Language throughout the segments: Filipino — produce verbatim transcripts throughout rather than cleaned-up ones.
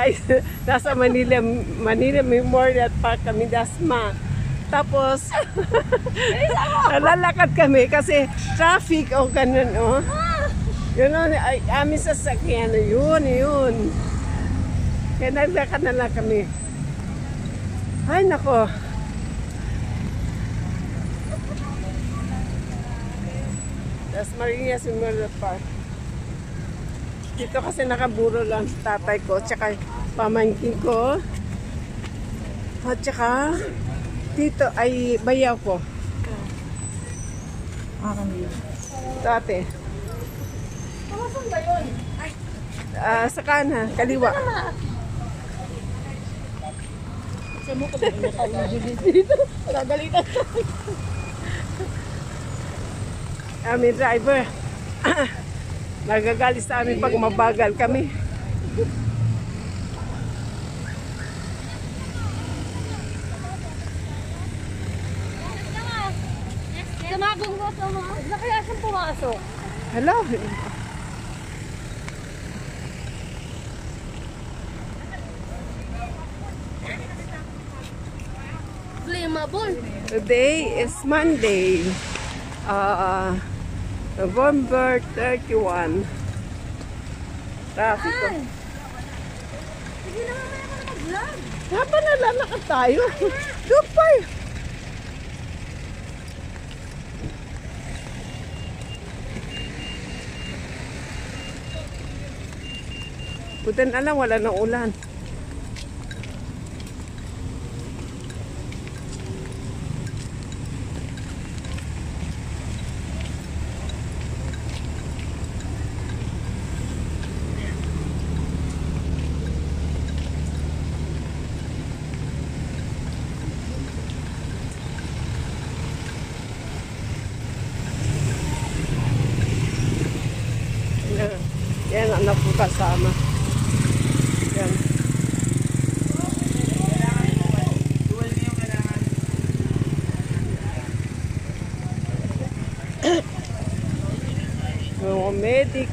guys, nasa Manila, Manila Memorial Park kami, Dasma. Tapos, lalakad kami kasi traffic o ganun, oh. Yun o, ay, amin sasakyan, yun, yun. Kaya naglakad na lang kami. Ay, nako. Das Marinas Memorial Park. Dito kasi nakaburo lang tatay ko, tsaka pamangkin ko. At tsaka, dito ay bayaw ko. Dati. Kamusta ba yun? Uh, sa kanan, kaliwa. Sa mo ka ba nakaulit dito? Nagalitan ka. Amin driver. Nagagalit sa amin pag mabagal kami. Tumagong mo sa mga. Na kaya siyang pumasok? Hello. Flammable. Today is Monday. Uh, November thirty-one. Traffic ko. Sige na mamaya ka na mag-vlog. Haba na lalakad tayo. Dupay. Buti na lang, wala nang ulan. Yan, anak ko kasama. Yan. Mga medic.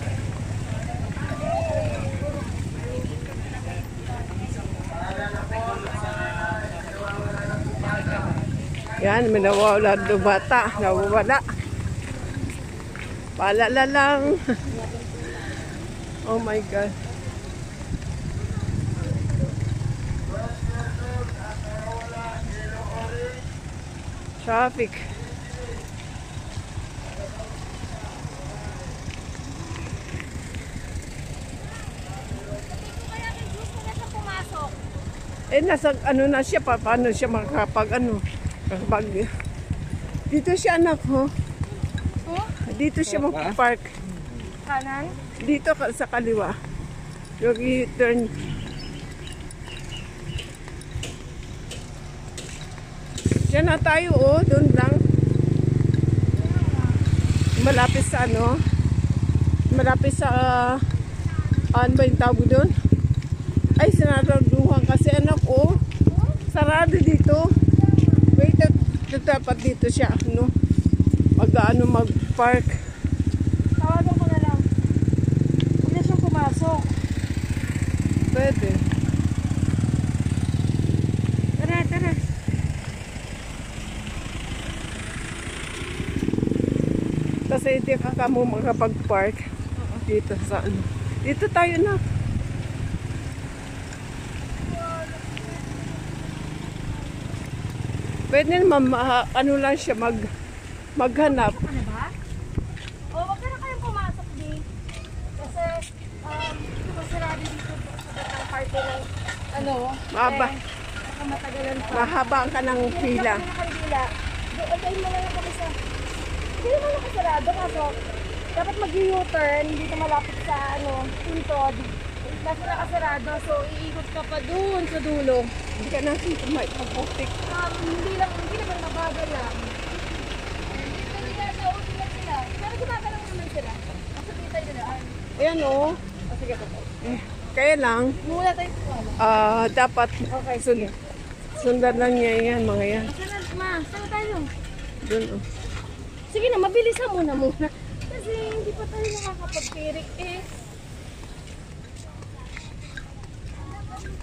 Yan, may nawawala do bata. Nawawala. Paalala lang. Oh my God. Traffic. Eh, nasa ano na siya pa, paano siya makakapag ano, makapag, dito siya anak, ho. Oh? Dito siya mag-park. Kanan? Dito sa kaliwa. Yung i-turn. Diyan na tayo, oh. Doon lang. Malapit sa ano. Malapit sa, uh, ano ba yung tawag doon? Ay, sinaraduhan kasi anak, oh. Sarado dito. Wait, dapat dito siya, ano. Mag-ano, mag-park. Tawagan ko na lang. Hindi siyang pumasok. Pwede. Tara, tara. Kasi hindi ka ka mo makapag-park dito sa ano. Dito tayo na. Pwede naman, ma- ano lang siya, mag, maghanap. Ano ba? O, wag ka na kayong pumasok, di. Kasi, um, masarado dito sa party ng, ano, Mahaba. eh, baka matagalan pa. Mahaba ka ng pila. Hindi ako nakandila. Doon mo lang kami sa, hindi naman nakasarado, kaso, dapat mag-U-turn, dito malapit sa, ano, puntod. Nasa nakasarado, so iikot ka pa dun sa dulo. Hindi ka nakita may pag-optic. Um, hindi lang, hindi naman mabagal lang. Dito nila, nauli lang sila. Pero gumagalaw naman sila. Nasa dito nila. Ayan o. Oh. Oh, sige po. Eh, kaya lang, Mula tayo sa wala. ah dapat Okay, sun sundan lang niya yan, mga yan. Saan na, ma? Saan tayo? Doon o. Oh. Sige na, mabilisan muna muna. Kasi hindi pa tayo nakakapagpirik eh.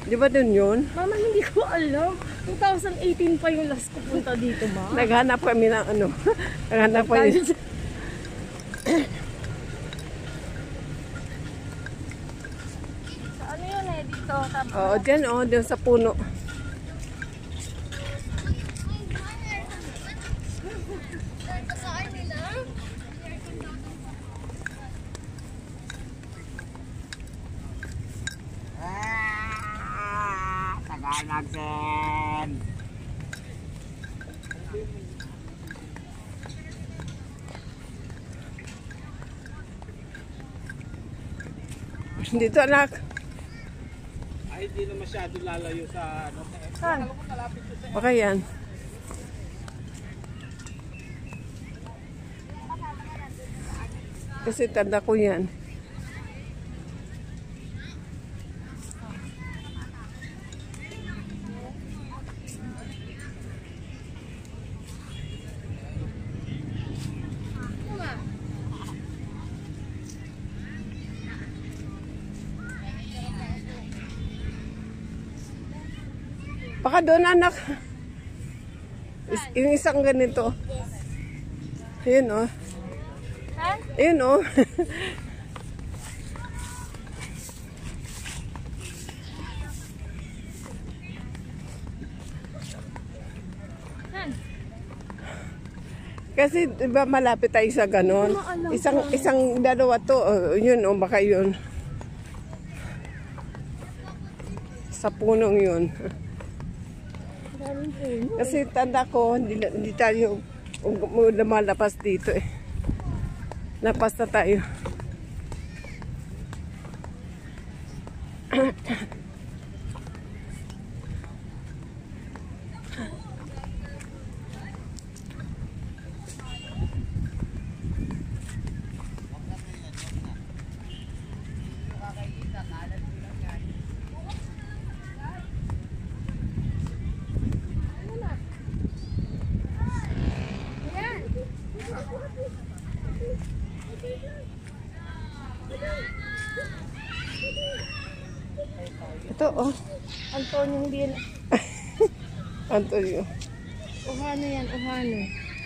Di ba dun yun? Mama, hindi ko alam. twenty eighteen pa yung last ko punta dito, ma. Naghanap kami ng ano. Naghanap kami. Sa ano yun eh, dito. Tapos, Oo, dyan oh, dyan sa puno. Tagalagsen. Dito anak. Ay, hindi na masyado lalayo sa ano. saan? Baka yan. Kasi tanda ko yan. Baka doon anak. Is, yung isang ganito. Ayun oh. Ha? Ayun oh. Saan? Kasi diba malapit tayo sa ganon. Isang isang dalawa to. Oh, yun oh, baka yun. Sa punong yun. Daming puno. Kasi tanda ko, hindi, hindi tayo lumalapas dito eh. Lapas na tayo. Ito oh. Antonio, hindi yan. Antonio. Uhano yan, uhano.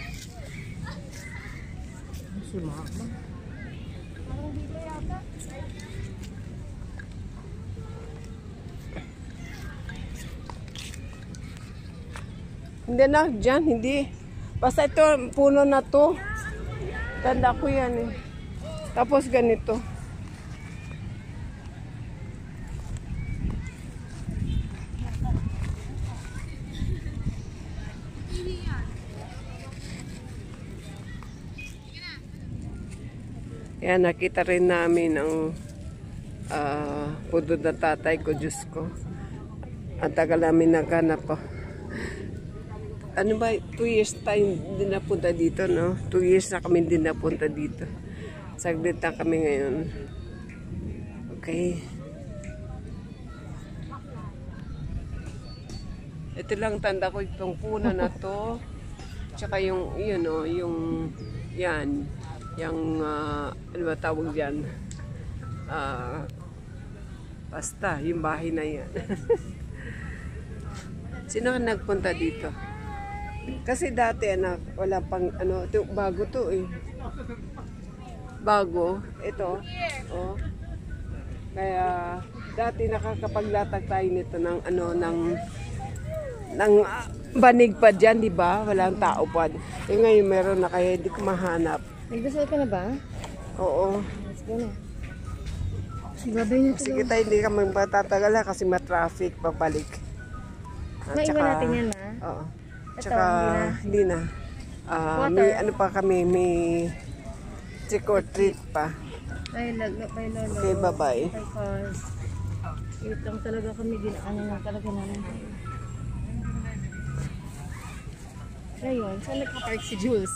Si Mama. Parang dito yata. Hindi na, dyan, hindi. Basta ito, puno na to. Tanda ko yan eh. Tapos ganito. Yan, nakita rin namin ang uh, pudo na tatay ko, Diyos ko. Ang tagal namin naghanap po. Ano ba, two years tayo din napunta dito, no? Two years na kami din napunta dito. Saglit na kami ngayon. Okay. Ito lang tanda ko itong puno na to. Tsaka yung, yun o, yung, yan. Yung, uh, ano ba tawag dyan? Uh, basta, yung bahay na yan. Sino ang nagpunta dito? Kasi dati, anak, wala pang, ano, ito, bago to eh. Bago. Ito. Oh. Kaya, dati nakakapaglatag tayo nito ng, ano, ng, ng uh, banig pa dyan, di ba? Walang tao pa. Eh ngayon, meron na kaya hindi ko mahanap. Nagdasal ka na ba? Oo. Let's go na. Babay na ito. Sige tayo, hindi ka magpatatagal ha, kasi ma-traffic pabalik. At Maiwan saka- natin yan, ha? Oo. Ito, Tsaka, hindi na. Ah, Water. may ano pa kami, may trick or treat pa. Bye, lolo. Bye, lolo. Okay, bye-bye. Bye, cars. Wait lang talaga kami din. Ano lang talaga namin. Ngayon, saan nagka-park si Jules?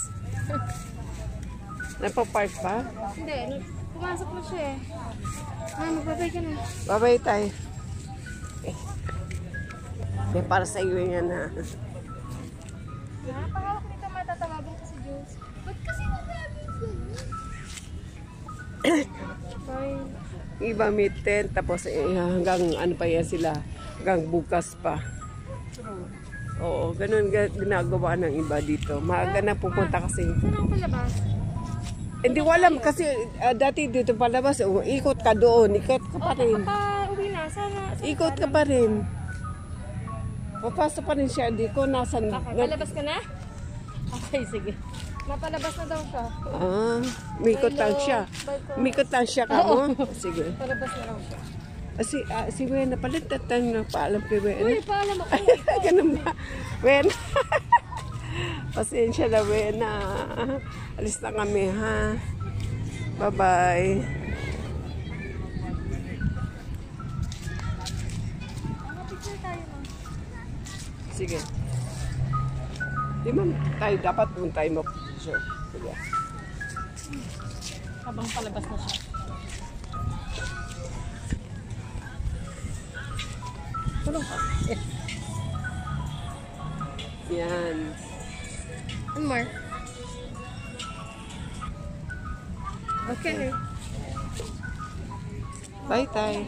Napapark pa? Hindi, nag- pumasok na siya eh. Ah, magbabay ka na. Bye-bye tayo. Eh. Eh, para sa iyo yan ha. Ha? Pahawak nito matatawagan ko si Jules. Ba't kasi nagsabi ko? Bye. Iba may tent, tapos eh, hanggang ano pa yan sila, hanggang bukas pa. Oo, ganun ga- ginagawa ng iba dito. Maaga na pupunta kasi. Saan ang palabas? Hindi ko alam kasi ah, dati dito palabas, oh, ikot ka doon, ikot ka pa rin. Pa, uwi na. Sana. Ikot ka pa rin. Papasok pa rin siya, di ko nasan. Okay, palabas ka na? Okay, sige. Napalabas na daw siya. Ah, mikot lang siya. Mikot lang siya ka mo? Sige. Palabas na daw siya. Ah, si, ah, si Wena pala, tatang na paalam kay Wena. Uy, paalam ako. Ganun ba? Wena. Pasensya na, Wena. Alis na kami, ha? Bye-bye. Mga picture tayo, ma'am. Sige. Di man tayo dapat kung tayo mo. Sure. Sige. Habang palabas na siya. Tulong ka. Yan. One more. Okay. Bye, tay.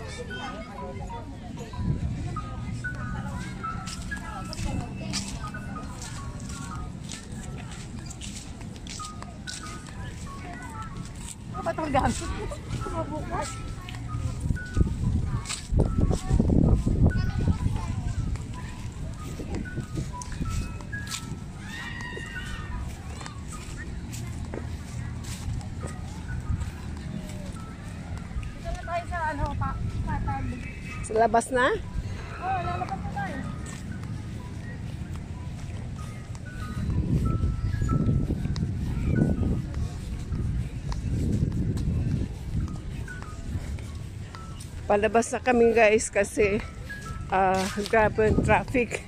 Ano ba itong gamit? Mabukas. Dito na tayo sa ano, pa patag. Sa labas na? Oh, lalabas na tayo. Palabas na kami guys kasi uh, grabe ang traffic.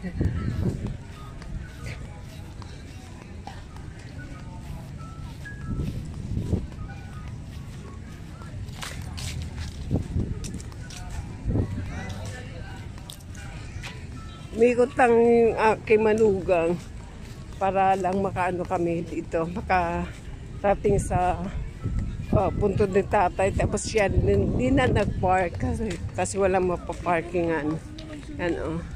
Umikot lang yung uh, kay Manugang para lang makaano kami dito, makarating sa uh, punto ng tatay. Tapos siya hindi na nag-park kasi, kasi walang mapaparkingan. Yan o. Oh.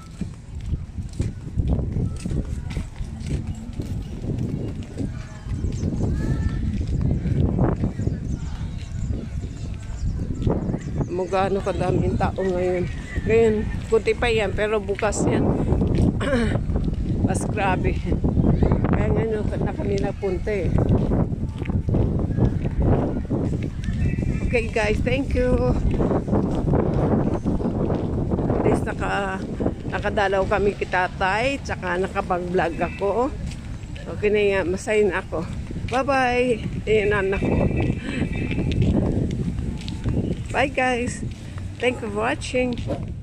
Magano kadaming tao ngayon. Ngayon, kunti pa yan, pero bukas yan. Mas grabe. Kaya ngayon na kami napunta eh. Okay guys, thank you. At least naka, nakadalaw kami kitatay, tsaka nakapag-vlog ako. Okay na yan, masayin ako. Bye-bye. Ayan anak ko. Bye guys. Thank you for watching.